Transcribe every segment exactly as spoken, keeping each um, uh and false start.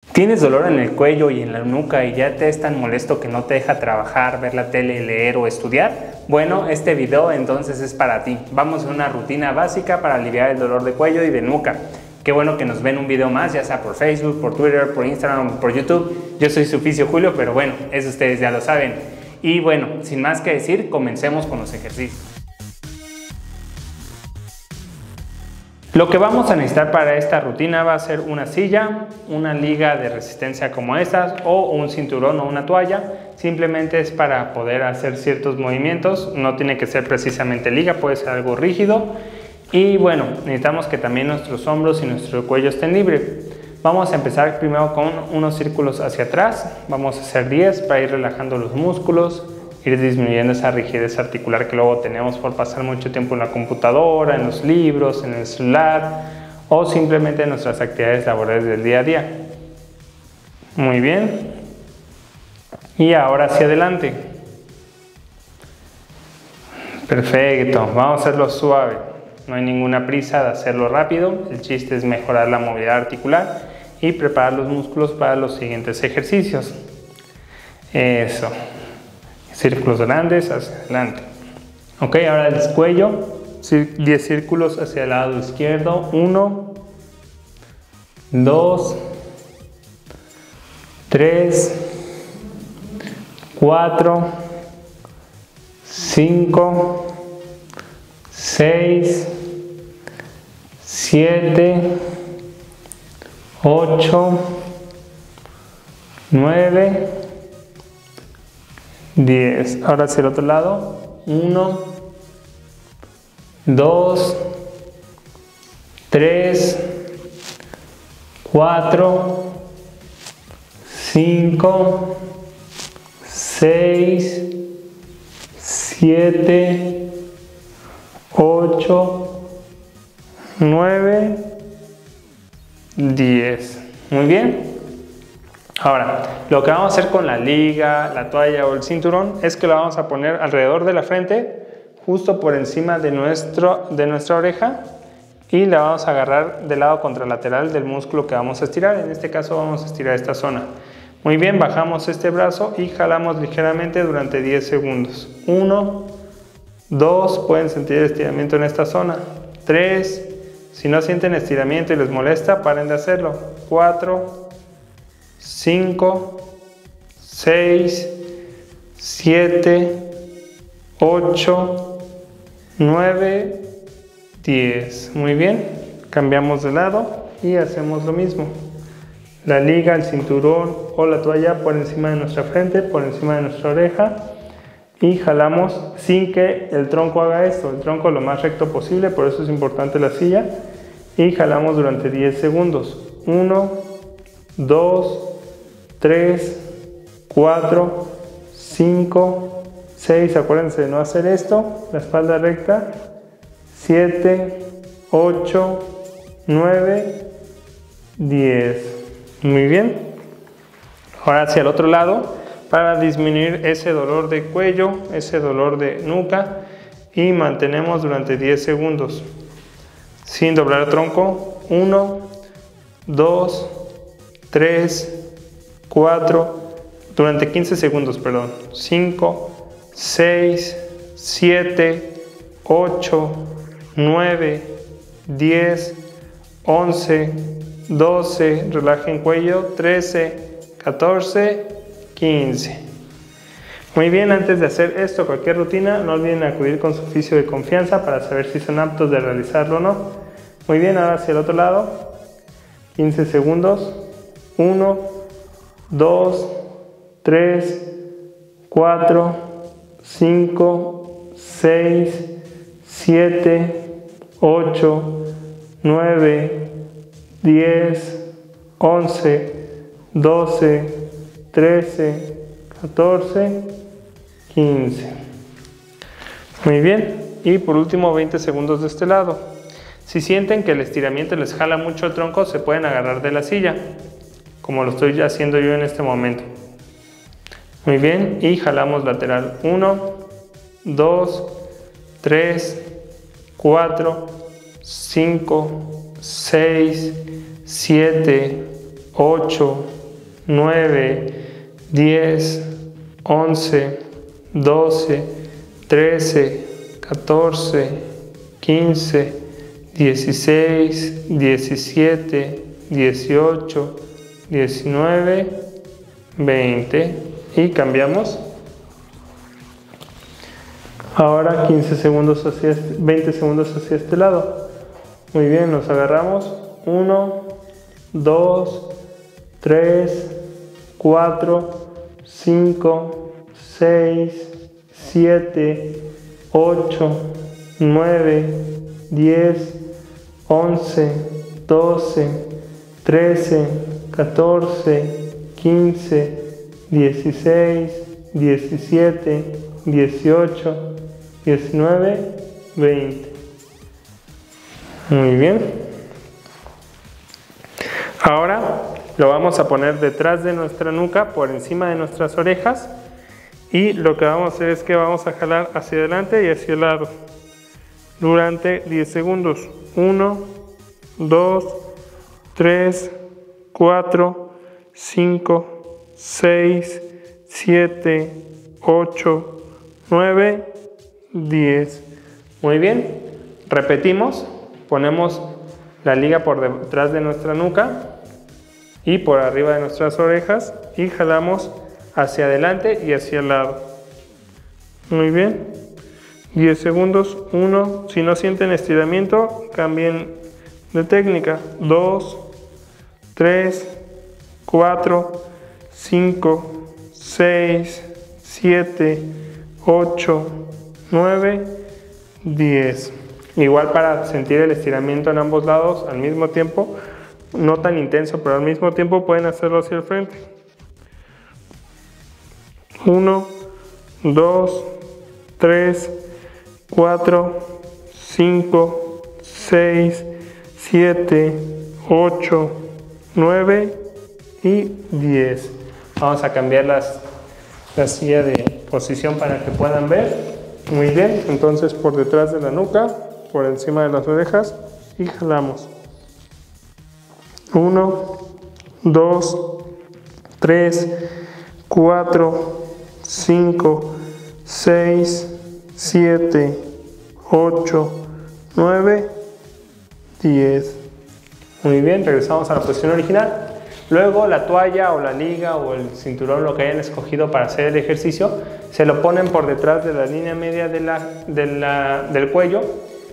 ¿Tienes dolor en el cuello y en la nuca y ya te es tan molesto que no te deja trabajar, ver la tele, leer o estudiar? Bueno, este video entonces es para ti. Vamos a una rutina básica para aliviar el dolor de cuello y de nuca. Qué bueno que nos ven un video más, ya sea por Facebook, por Twitter, por Instagram, por YouTube. Yo soy su fisio Julio, pero bueno, eso ustedes ya lo saben. Y bueno, sin más que decir, comencemos con los ejercicios. Lo que vamos a necesitar para esta rutina va a ser una silla, una liga de resistencia como estas o un cinturón o una toalla. Simplemente es para poder hacer ciertos movimientos, no tiene que ser precisamente liga, puede ser algo rígido. Y bueno, necesitamos que también nuestros hombros y nuestro cuello estén libres. Vamos a empezar primero con unos círculos hacia atrás, vamos a hacer diez para ir relajando los músculos, ir disminuyendo esa rigidez articular que luego tenemos por pasar mucho tiempo en la computadora, en los libros, en el celular o simplemente en nuestras actividades laborales del día a día. Muy bien. Y ahora hacia adelante. Perfecto. Vamos a hacerlo suave. No hay ninguna prisa de hacerlo rápido. El chiste es mejorar la movilidad articular y preparar los músculos para los siguientes ejercicios. Eso. Círculos grandes hacia adelante. Ok, ahora el cuello. diez círculos hacia el lado izquierdo. uno, dos, tres, cuatro, cinco, seis, siete, ocho, nueve, diez. Ahora hacia el otro lado. uno, dos, tres, cuatro, cinco, seis, siete, ocho, nueve, diez. Muy bien. Ahora, lo que vamos a hacer con la liga, la toalla o el cinturón es que lo vamos a poner alrededor de la frente, justo por encima de, nuestro, de nuestra oreja, y la vamos a agarrar del lado contralateral del músculo que vamos a estirar. En este caso vamos a estirar esta zona. Muy bien, bajamos este brazo y jalamos ligeramente durante diez segundos. uno, dos, pueden sentir estiramiento en esta zona. tres, si no sienten estiramiento y les molesta, paren de hacerlo. cuatro, cinco, seis, siete, ocho, nueve, diez. Muy bien, cambiamos de lado y hacemos lo mismo. La liga, el cinturón o la toalla por encima de nuestra frente, por encima de nuestra oreja, y jalamos sin que el tronco haga esto, el tronco lo más recto posible, por eso es importante la silla, y jalamos durante diez segundos. uno, dos, tres, cuatro, cinco, seis, acuérdense de no hacer esto, la espalda recta, siete, ocho, nueve, diez. Muy bien. Ahora hacia el otro lado para disminuir ese dolor de cuello, ese dolor de nuca, y mantenemos durante diez segundos sin doblar el tronco. uno, dos, tres, cuatro, durante quince segundos, perdón. cinco, seis, siete, ocho, nueve, diez, once, doce, relajen cuello, trece, catorce, quince. Muy bien, antes de hacer esto, cualquier rutina, no olviden acudir con su fisio de confianza para saber si son aptos de realizarlo o no. Muy bien, ahora hacia el otro lado. quince segundos. uno, dos, tres, cuatro, cinco, seis, siete, ocho, nueve, diez, once, doce, trece, catorce, quince. Muy bien. Y por último veinte segundos de este lado. Si sienten que el estiramiento les jala mucho el tronco, se pueden agarrar de la silla, como lo estoy haciendo yo en este momento. Muy bien. Y jalamos lateral. uno, dos, tres, cuatro, cinco, seis, siete, ocho, nueve, diez, once, doce, trece, catorce, quince, dieciséis, diecisiete, dieciocho, diecinueve, veinte y cambiamos. Ahora quince segundos hacia este, veinte segundos hacia este lado. Muy bien, nos agarramos. uno, dos, tres, cuatro, cinco, seis, siete, ocho, nueve, diez, once, doce, trece, catorce, quince, dieciséis, diecisiete, dieciocho, diecinueve, veinte. Muy bien. Ahora lo vamos a poner detrás de nuestra nuca, por encima de nuestras orejas, y lo que vamos a hacer es que vamos a jalar hacia adelante y hacia el lado durante diez segundos. uno, dos, tres, cuatro, cinco, seis, siete, ocho, nueve, diez. Muy bien, repetimos, ponemos la liga por detrás de nuestra nuca y por arriba de nuestras orejas y jalamos hacia adelante y hacia el lado. Muy bien, diez segundos. uno, si no sienten estiramiento, cambien de técnica. dos, tres, cuatro, cinco, seis, siete, ocho, nueve, diez. Igual para sentir el estiramiento en ambos lados al mismo tiempo, no tan intenso, pero al mismo tiempo pueden hacerlo hacia el frente. uno, dos, tres, cuatro, cinco, seis, siete, ocho, nueve y diez. Vamos a cambiar las, la silla de posición para que puedan ver. Muy bien, entonces por detrás de la nuca, por encima de las orejas y jalamos. uno, dos, tres, cuatro, cinco, seis, siete, ocho, nueve, diez. Muy bien, regresamos a la posición original. Luego la toalla o la liga o el cinturón, lo que hayan escogido para hacer el ejercicio, se lo ponen por detrás de la línea media de la, de la, del cuello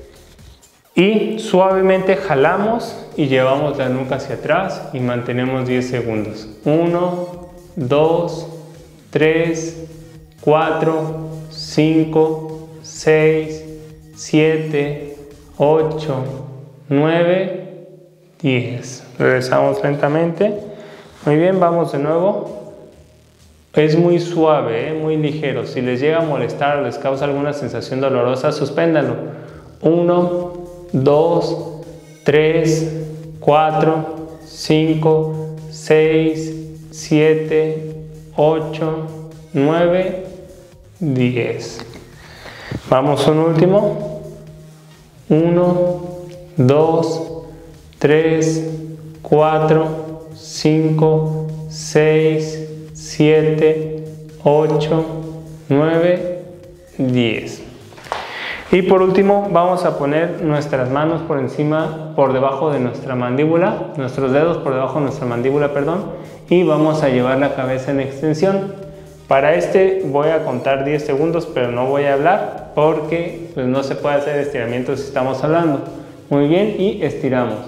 y suavemente jalamos y llevamos la nuca hacia atrás y mantenemos diez segundos. uno, dos, tres, cuatro, cinco, seis, siete, ocho, nueve, diez. Regresamos lentamente. Muy bien, vamos de nuevo. Es muy suave, ¿eh? Muy ligero. Si les llega a molestar o les causa alguna sensación dolorosa, suspéndanlo. uno, dos, tres, cuatro, cinco, seis, siete, ocho, nueve, diez. Vamos un último. uno, dos, tres, cuatro, cinco, seis, siete, ocho, nueve, diez. Y por último vamos a poner nuestras manos por encima, por debajo de nuestra mandíbula, nuestros dedos por debajo de nuestra mandíbula, perdón, y vamos a llevar la cabeza en extensión. Para este voy a contar diez segundos, pero no voy a hablar porque pues, no se puede hacer estiramiento si estamos hablando. Muy bien, y estiramos.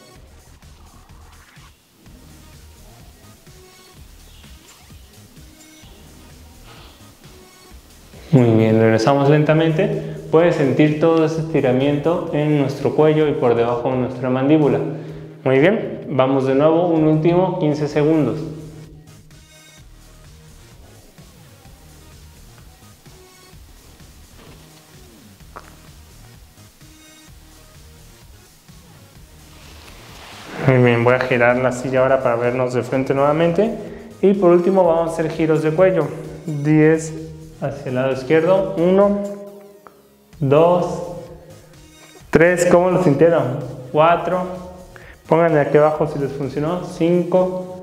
Muy bien, regresamos lentamente. Puedes sentir todo ese estiramiento en nuestro cuello y por debajo de nuestra mandíbula. Muy bien, vamos de nuevo, un último quince segundos. Muy bien, voy a girar la silla ahora para vernos de frente nuevamente. Y por último vamos a hacer giros de cuello. diez hacia el lado izquierdo. uno, dos, tres, ¿cómo lo sintieron? cuatro, pónganle aquí abajo si les funcionó. cinco,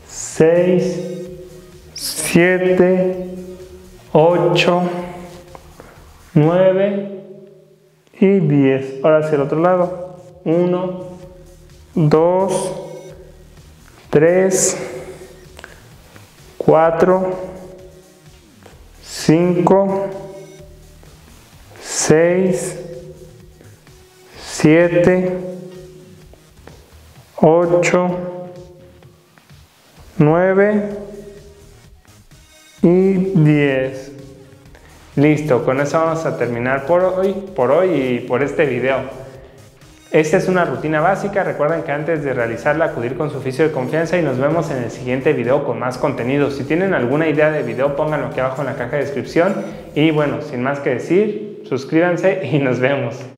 seis, siete, ocho, nueve y diez. Ahora hacia el otro lado. uno, dos, tres, cuatro, cinco, seis, siete, ocho, nueve y diez. Listo, con eso vamos a terminar por hoy, por hoy y por este video. Esta es una rutina básica. Recuerden que antes de realizarla acudir con su fisio de confianza y nos vemos en el siguiente video con más contenido. Si tienen alguna idea de video, pónganlo aquí abajo en la caja de descripción. Y bueno, sin más que decir, suscríbanse y nos vemos.